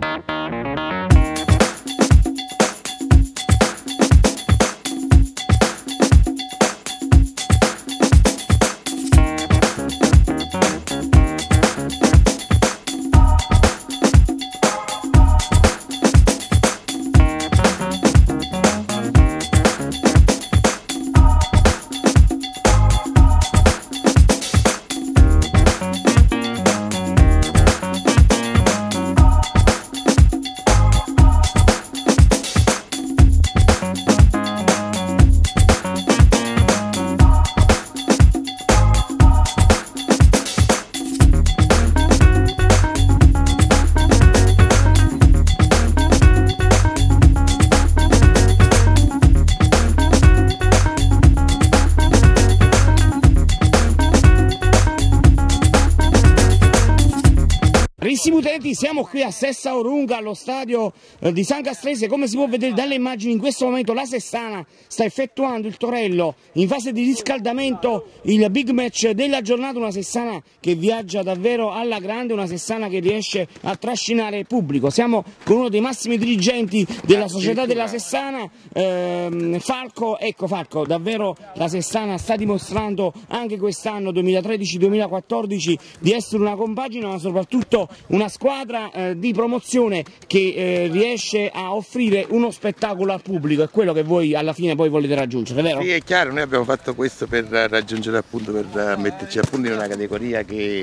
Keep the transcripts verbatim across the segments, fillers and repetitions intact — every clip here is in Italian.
Carissimi utenti, siamo qui a Sessa Orunga, allo stadio eh, di San Castrese. Come si può vedere dalle immagini, in questo momento la Sessana sta effettuando il Torello in fase di riscaldamento, il big match della giornata. Una Sessana che viaggia davvero alla grande, una Sessana che riesce a trascinare pubblico. Siamo con uno dei massimi dirigenti della società della Sessana, ehm, Falco. Ecco Falco, davvero la Sessana sta dimostrando anche quest'anno duemilatredici duemilaquattordici di essere una compagine, ma soprattutto una squadra eh, di promozione che eh, riesce a offrire uno spettacolo al pubblico. È quello che voi alla fine poi volete raggiungere, vero? Sì, è chiaro, noi abbiamo fatto questo per raggiungere appunto, per metterci appunto in una categoria che,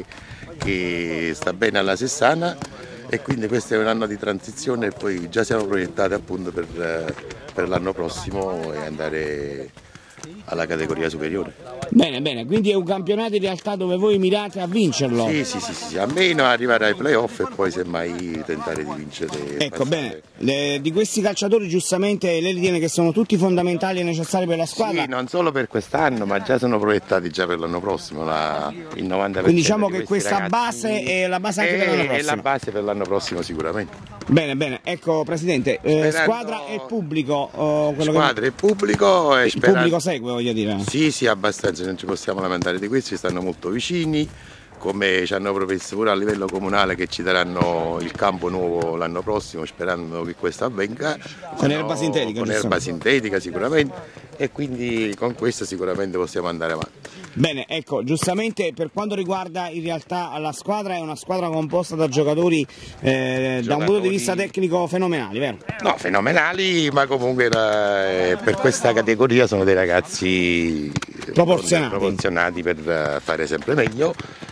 che sta bene alla Sessana, e quindi questo è un anno di transizione e poi già siamo proiettati appunto per, per l'anno prossimo e andare alla categoria superiore. Bene, bene, quindi è un campionato in realtà dove voi mirate a vincerlo? Sì, sì, sì, sì, almeno arrivare ai playoff e poi semmai tentare di vincere. Ecco, bene, le, di questi calciatori giustamente lei ritiene che sono tutti fondamentali e necessari per la squadra? Sì, non solo per quest'anno, ma già sono proiettati già per l'anno prossimo, la, il novanta per cento. Quindi diciamo che di questa ragazzi base è la base anche è, per l'anno prossimo? È la base per l'anno prossimo sicuramente. Bene, bene, ecco Presidente, eh, squadra e pubblico. Oh, quello squadra che... e pubblico. E il sperando... pubblico segue, voglio dire. Sì, sì, abbastanza, non ci possiamo lamentare di questo, ci stanno molto vicini, come ci hanno promesso pure a livello comunale che ci daranno il campo nuovo l'anno prossimo, sperando che questo avvenga. Con erba sintetica? Con erba sintetica sicuramente, e quindi con questo sicuramente possiamo andare avanti. Bene, ecco, giustamente per quanto riguarda in realtà la squadra, è una squadra composta da giocatori, eh, giocatori... da un punto di vista tecnico fenomenali, vero? No, fenomenali, ma comunque eh, per questa categoria sono dei ragazzi proporzionati, proporzionati per fare sempre meglio,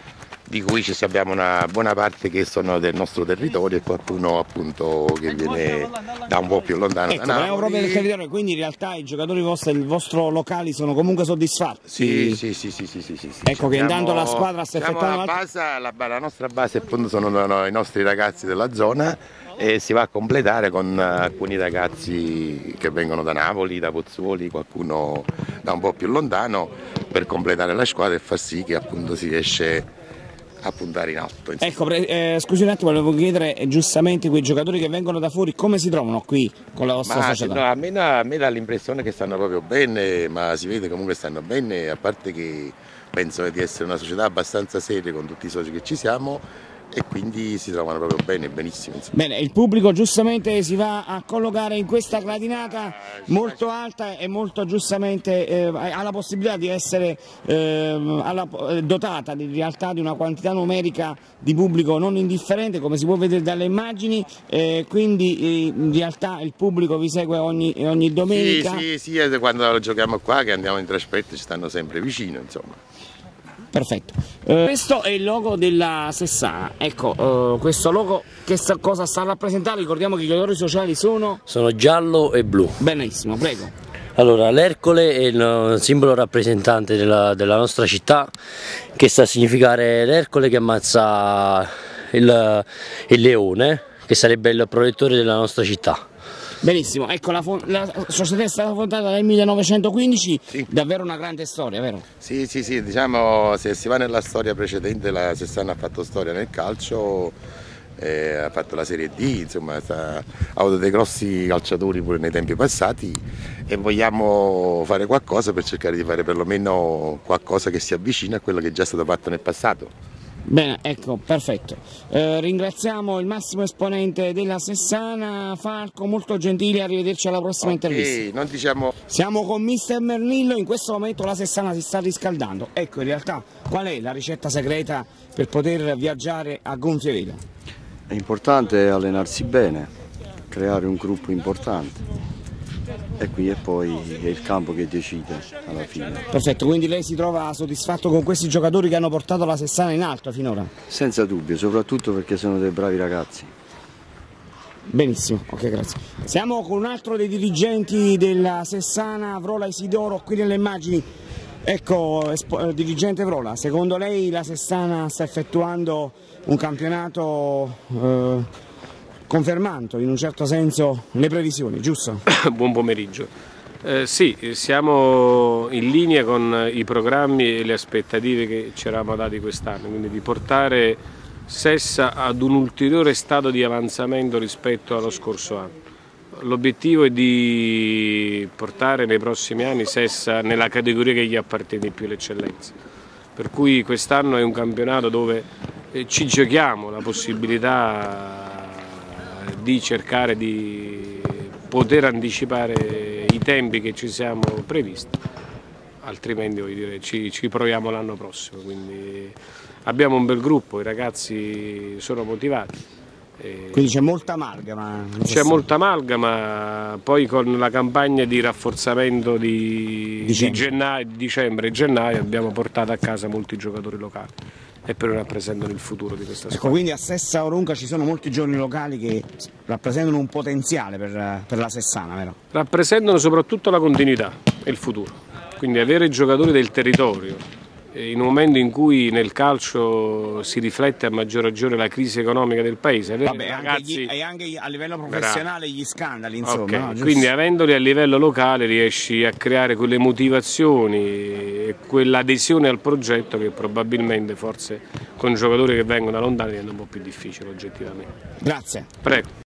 di cui ci abbiamo una buona parte che sono del nostro territorio e qualcuno appunto che viene da un po' più lontano. Ecco, da Napoli. Proprio del territorio, quindi in realtà i giocatori vostri, il vostro locali sono comunque soddisfatti? Sì, sì, sì, sì, sì, sì, sì. Ecco che siamo, intanto la squadra sta effettuando... La, base, la, la nostra base appunto sono i nostri ragazzi della zona, e si va a completare con alcuni ragazzi che vengono da Napoli, da Pozzuoli, qualcuno da un po' più lontano, per completare la squadra e far sì che appunto si riesce a puntare in alto. Insomma. Ecco, eh, scusi un attimo, volevo chiedere eh, giustamente quei giocatori che vengono da fuori come si trovano qui con la vostra ma, società? No, a me, a me dà l'impressione che stanno proprio bene, ma si vede comunque stanno bene, a parte che penso di essere una società abbastanza seria con tutti i soci che ci siamo, e quindi si trovano proprio bene, benissimo. Insomma. Bene, il pubblico giustamente si va a collocare in questa gradinata molto alta e molto giustamente eh, ha la possibilità di essere eh, alla, dotata in realtà di una quantità numerica di pubblico non indifferente, come si può vedere dalle immagini, eh, quindi eh, in realtà il pubblico vi segue ogni, ogni domenica. Sì, sì, sì, quando giochiamo qua, che andiamo in trasferta, ci stanno sempre vicino, insomma. Perfetto, eh, questo è il logo della Sessana. Ecco, eh, questo logo che sta, cosa sta a rappresentare? Ricordiamo che i colori sociali sono? Sono giallo e blu. Benissimo, prego. Allora, l'Ercole è il simbolo rappresentante della, della nostra città, che sta a significare l'Ercole che ammazza il, il leone, che sarebbe il protettore della nostra città. Benissimo, ecco, la, la società è stata fondata nel millenovecentoquindici, sì. Davvero una grande storia, vero? Sì, sì, sì, diciamo, se si va nella storia precedente, la Sessana ha fatto storia nel calcio, eh, ha fatto la Serie D, insomma, sta, ha avuto dei grossi calciatori pure nei tempi passati, e vogliamo fare qualcosa per cercare di fare perlomeno qualcosa che si avvicina a quello che è già stato fatto nel passato. Bene, ecco, perfetto. Eh, ringraziamo il massimo esponente della Sessana, Falco, molto gentile, arrivederci alla prossima okay, intervista. Non diciamo... Siamo con mister Mernillo, in questo momento la Sessana si sta riscaldando. Ecco, in realtà, qual è la ricetta segreta per poter viaggiare a gonfie vela? È importante allenarsi bene, creare un gruppo importante. E qui è poi è il campo che decide alla fine. Perfetto, quindi lei si trova soddisfatto con questi giocatori che hanno portato la Sessana in alto finora? Senza dubbio, soprattutto perché sono dei bravi ragazzi. Benissimo, ok, grazie. Siamo con un altro dei dirigenti della Sessana, Vrola Isidoro, qui nelle immagini. Ecco, dirigente Vrola, secondo lei la Sessana sta effettuando un campionato eh, confermando in un certo senso le previsioni, giusto? Buon pomeriggio. Eh, sì, siamo in linea con i programmi e le aspettative che ci eravamo dati quest'anno, quindi di portare Sessa ad un ulteriore stato di avanzamento rispetto allo scorso anno. L'obiettivo è di portare nei prossimi anni Sessa nella categoria che gli appartiene di più, l'eccellenza. Per cui quest'anno è un campionato dove ci giochiamo la possibilità di cercare di poter anticipare i tempi che ci siamo previsti, altrimenti voglio dire, ci, ci proviamo l'anno prossimo. Quindi abbiamo un bel gruppo, i ragazzi sono motivati. Quindi c'è molta amalgama? C'è molta amalgama, poi con la campagna di rafforzamento di dicembre, di gennaio, dicembre e gennaio abbiamo portato a casa molti giocatori locali e per rappresentano il futuro di questa squadra. Ecco, quindi a Sessa Orunca ci sono molti giovani locali che rappresentano un potenziale per, per la Sessana, vero? Rappresentano soprattutto la continuità e il futuro, quindi avere giocatori del territorio in un momento in cui nel calcio si riflette a maggior ragione la crisi economica del paese. Vabbè, ragazzi... anche gli, e anche a livello professionale gli scandali, insomma. Okay. No? Quindi avendoli a livello locale riesci a creare quelle motivazioni e quell'adesione al progetto che probabilmente forse con giocatori che vengono da lontano diventa un po' più difficile oggettivamente. Grazie. Prego.